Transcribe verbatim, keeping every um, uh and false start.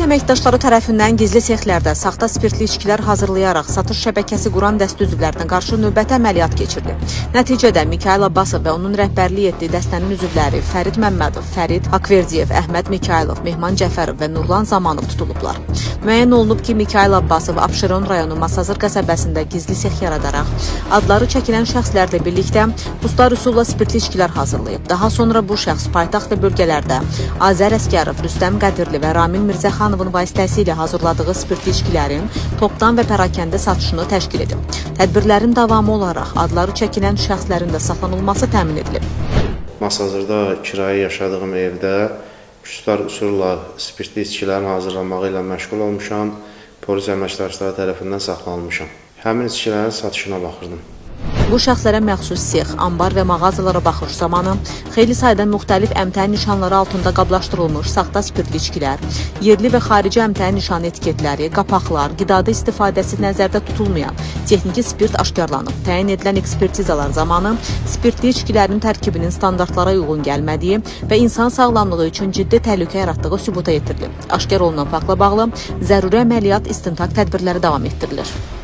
əməkdaşları tərəfindən gizli sexlərdə saxta spirtli içkilər hazırlayaraq satış şəbəkəsi quran dəstə üzvlərinə qarşı növbəti əməliyyat keçirilib. Nəticədə Mikayıl Abbasov və onun rəhbərlik etdiyi dəstənin üzvləri Fərid Məmmədov, Fərid Akverdiyev, Əhməd Mikaylov, Mehman Cəfərov və Nurlan Zamanov tutulublar. Müəyyən olunub ki, Mikayıl Abbasov Abşeron rayonu Masazır qəsəbəsində gizli sex yaradaraq adları çəkilən şəxslərlə birlikdə pustar üsulla spirtli içkilər hazırlayıb. Daha sonra bu şəxs paytaxt və bölgələrdə Azər Əskərov, Rüstəm Qədirli və Ramin Mirzəxanovun vasitəsilə hazırladığı spirtli içkilərin topdan və pərakəndə satışını təşkil edib. Tədbirlərin davamı olaraq adları çəkilən şəxslərin də saxlanılması təmin edilib. Masazırda kirayə yaşadığım evdə pustar üsulla spirtli içkilərin hazırlanmağı ilə məşğul olmuşam, polis əməkdaşları tərəfindən saxlanılmışam. Həmin içkilərin satışına baxırdım. Bu şəxslərə məxsus sex, ambar və mağazalara baxış zamanı xeyli sayda müxtəlif əmtəə nişanları altında qablaşdırılmış saxta spirtli içkilər, yerli və xarici əmtəə nişanı etiketləri, qapaqlar, qidada istifadəsi nəzərdə tutulmayan texniki spirt aşkarlanıb. Təyin edilən ekspertizalar zamanı spirtli içkilərin tərkibinin standartlara uyğun gəlmədiyi və insan sağlamlığı üçün ciddi təhlükə yaratdığı sübuta yetirilib. Aşkar olunan faktla bağlı zəruri əməliyyat istintaq tədbirləri davam etdirilir.